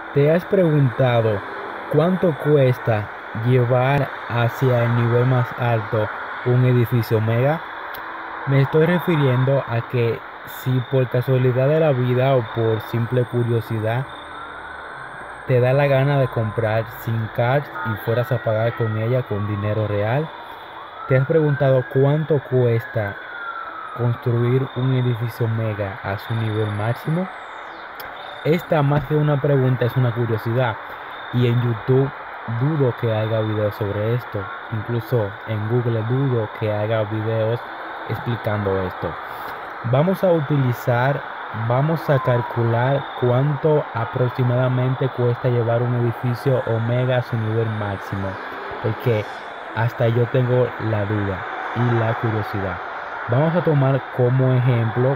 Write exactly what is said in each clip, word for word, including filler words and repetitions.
¿Te has preguntado cuánto cuesta llevar hacia el nivel más alto un edificio mega? Me estoy refiriendo a que si por casualidad de la vida o por simple curiosidad te da la gana de comprar SIM cards y fueras a pagar con ella con dinero real, ¿te has preguntado cuánto cuesta construir un edificio mega a su nivel máximo? Esta más que una pregunta es una curiosidad y en YouTube dudo que haya videos sobre esto. Incluso en Google dudo que haya videos explicando esto. Vamos a utilizar, vamos a calcular cuánto aproximadamente cuesta llevar un edificio Omega a su nivel máximo. Porque hasta yo tengo la duda y la curiosidad. Vamos a tomar como ejemplo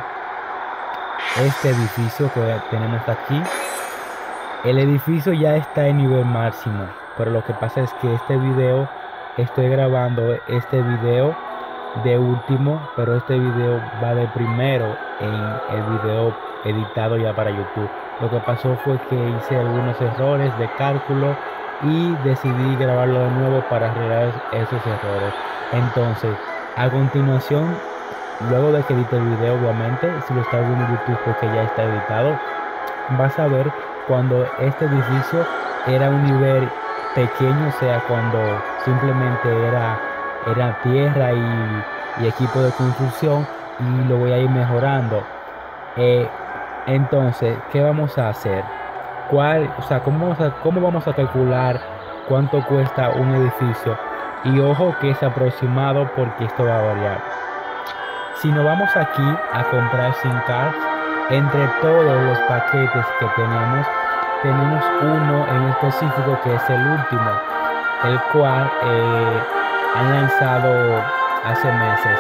este edificio que tenemos aquí. El edificio ya está en nivel máximo, pero lo que pasa es que este video, estoy grabando este video de último, pero este video va de primero en el video editado ya para YouTube. Lo que pasó fue que hice algunos errores de cálculo y decidí grabarlo de nuevo para arreglar esos errores. Entonces, a continuación, luego de que edite el video, obviamente, si lo estás viendo en YouTube porque ya está editado, vas a ver cuando este edificio era un nivel pequeño, o sea, cuando simplemente era, era tierra y, y equipo de construcción, y lo voy a ir mejorando. Eh, entonces, ¿qué vamos a hacer? ¿Cuál, o sea, cómo vamos a, cómo vamos a calcular cuánto cuesta un edificio? Y ojo que es aproximado porque esto va a variar. Si nos vamos aquí a comprar SIM cards, entre todos los paquetes que tenemos, tenemos uno en específico que es el último, el cual eh, han lanzado hace meses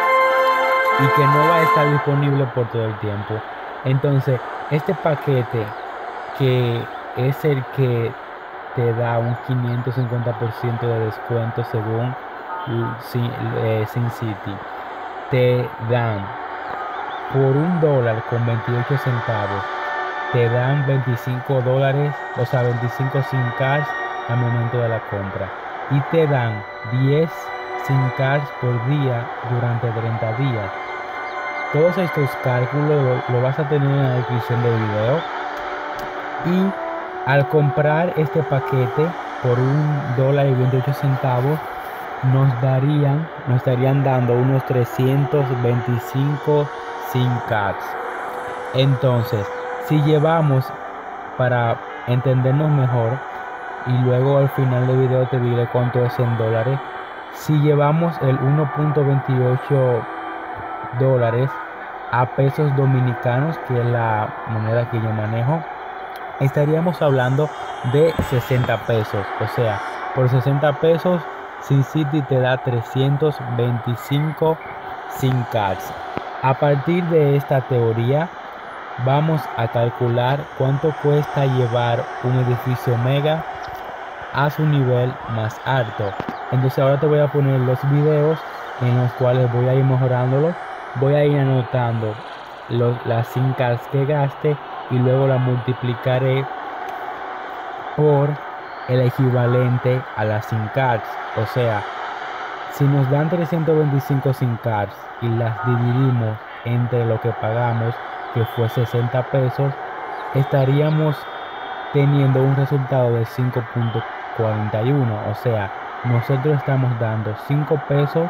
y que no va a estar disponible por todo el tiempo. Entonces, este paquete, que es el que te da un quinientos cincuenta por ciento de descuento según eh, SimCity, te dan por un dólar con veintiocho centavos, te dan veinticinco dólares, o sea, veinticinco SIM cards al momento de la compra, y te dan diez SIM cards por día durante treinta días. Todos estos cálculos lo, lo vas a tener en la descripción del video. Y al comprar este paquete por un dólar y veintiocho centavos, nos darían, nos estarían dando unos trescientos veinticinco SIM cards. Entonces, si llevamos, para entendernos mejor, y luego al final del video te diré cuánto es en dólares, si llevamos el uno punto veintiocho dólares a pesos dominicanos, que es la moneda que yo manejo, estaríamos hablando de sesenta pesos. O sea, por sesenta pesos SimCity te da trescientos veinticinco SIM cards. A partir de esta teoría vamos a calcular cuánto cuesta llevar un edificio mega a su nivel más alto. Entonces ahora te voy a poner los videos en los cuales voy a ir mejorándolo. Voy a ir anotando los, las SIM cards que gaste, y luego la multiplicaré por el equivalente a las SIM cards. O sea, si nos dan trescientos veinticinco SIM cards y las dividimos entre lo que pagamos, que fue sesenta pesos, estaríamos teniendo un resultado de cinco punto cuarenta y uno. O sea, nosotros estamos dando cinco pesos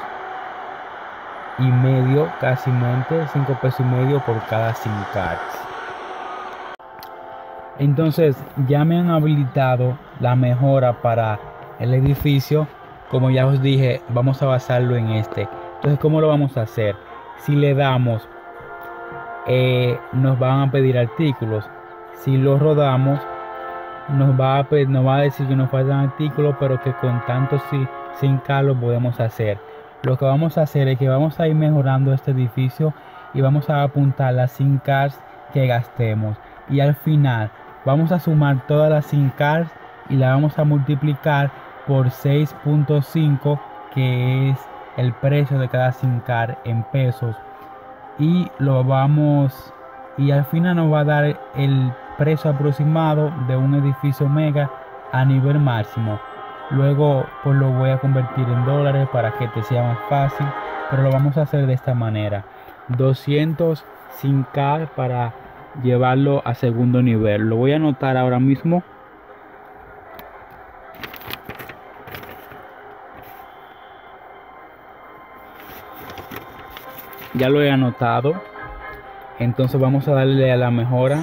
y medio, casi cinco pesos y medio por cada SIM cards. Entonces ya me han habilitado la mejora para el edificio. Como ya os dije, vamos a basarlo en este. Entonces, ¿cómo lo vamos a hacer? Si le damos, eh, nos van a pedir artículos. Si lo rodamos, nos va a, nos va a decir que nos faltan artículos, pero que con tanto si, sin cargo podemos hacer. Lo que vamos a hacer es que vamos a ir mejorando este edificio y vamos a apuntar las SIM cards que gastemos. Y al final vamos a sumar todas las SIM cards y la vamos a multiplicar por seis punto cinco, que es el precio de cada SIM card en pesos, y lo vamos y al final nos va a dar el precio aproximado de un edificio mega a nivel máximo. Luego pues lo voy a convertir en dólares para que te sea más fácil, pero lo vamos a hacer de esta manera: doscientos sin K para llevarlo a segundo nivel. Lo voy a anotar ahora mismo. Ya lo he anotado. Entonces vamos a darle a la mejora.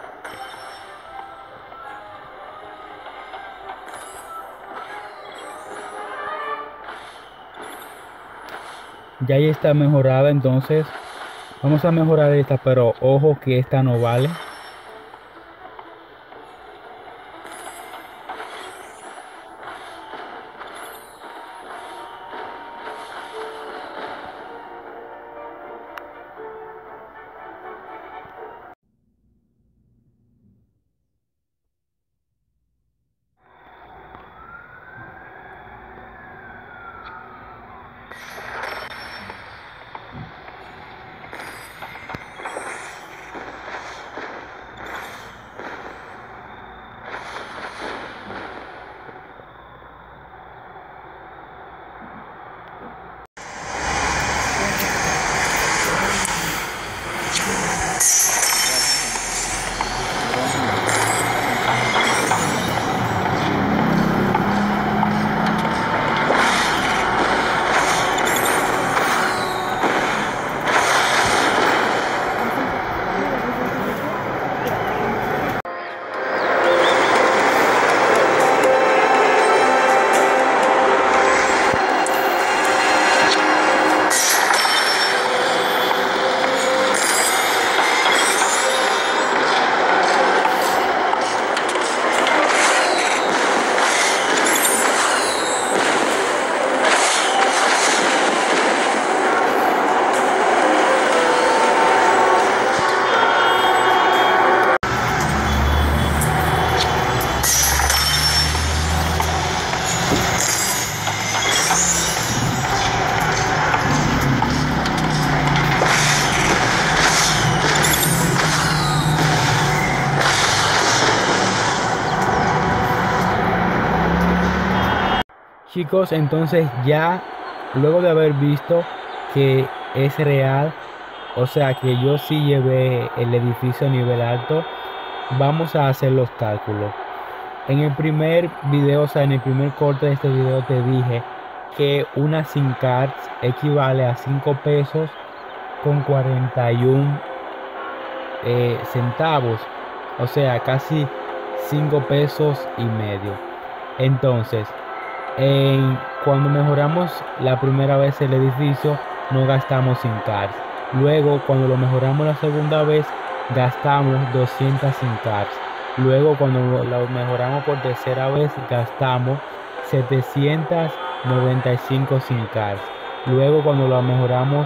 Ya ahí está mejorada, entonces vamos a mejorar esta, pero ojo que esta no vale. Chicos, entonces ya luego de haber visto que es real, o sea que yo sí llevé el edificio a nivel alto, vamos a hacer los cálculos. En el primer video, o sea en el primer corte de este video te dije que una SIM card equivale a cinco pesos con cuarenta y uno eh, centavos, o sea casi cinco pesos y medio. Entonces En, cuando mejoramos la primera vez el edificio, no gastamos SIM cards. Luego, cuando lo mejoramos la segunda vez, gastamos doscientas SIM cards. Luego, cuando lo mejoramos por tercera vez, gastamos setecientas noventa y cinco SIM cards. Luego, cuando lo mejoramos,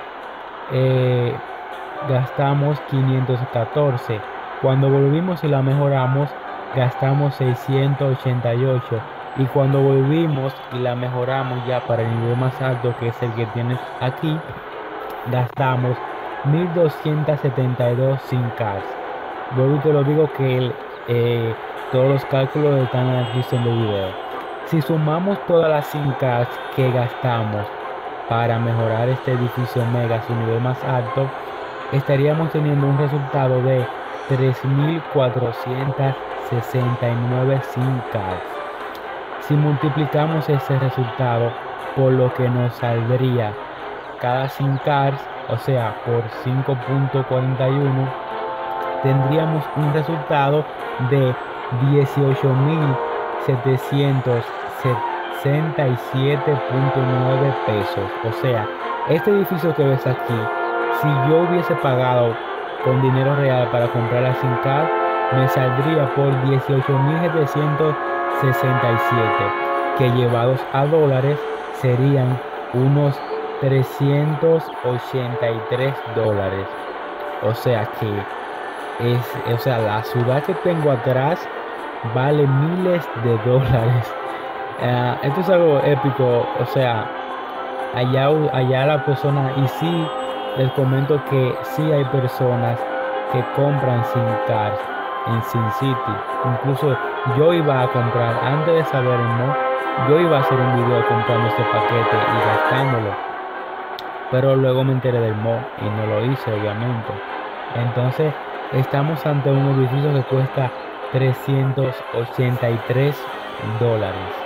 eh, gastamos quinientos catorce. Cuando volvimos y la mejoramos, gastamos seiscientos ochenta y ocho. Y cuando volvimos y la mejoramos ya para el nivel más alto, que es el que tienes aquí, gastamos mil doscientos setenta y dos SIM cards. Luego te lo digo que el, eh, todos los cálculos están en la descripción del video. Si sumamos todas las SIM cards que gastamos para mejorar este edificio mega a su nivel más alto, estaríamos teniendo un resultado de tres mil cuatrocientos sesenta y nueve SIM cards. Si multiplicamos ese resultado por lo que nos saldría cada SIM card, o sea por cinco punto cuarenta y uno, tendríamos un resultado de dieciocho mil setecientos sesenta y siete punto nueve pesos. O sea, este edificio que ves aquí, si yo hubiese pagado con dinero real para comprar la SIM card, me saldría por dieciocho mil setecientos sesenta y siete, que llevados a dólares serían unos trescientos ochenta y tres dólares. O sea que es, o sea, la ciudad que tengo atrás vale miles de dólares. Uh, esto es algo épico. O sea, allá, allá la persona, y sí, les comento que sí hay personas que compran SIM cards. en Sin City. Incluso yo iba a comprar, antes de saber el mod, yo iba a hacer un video comprando este paquete y gastándolo. Pero luego me enteré del mod y no lo hice, obviamente. Entonces estamos ante un edificio que cuesta trescientos ochenta y tres dólares.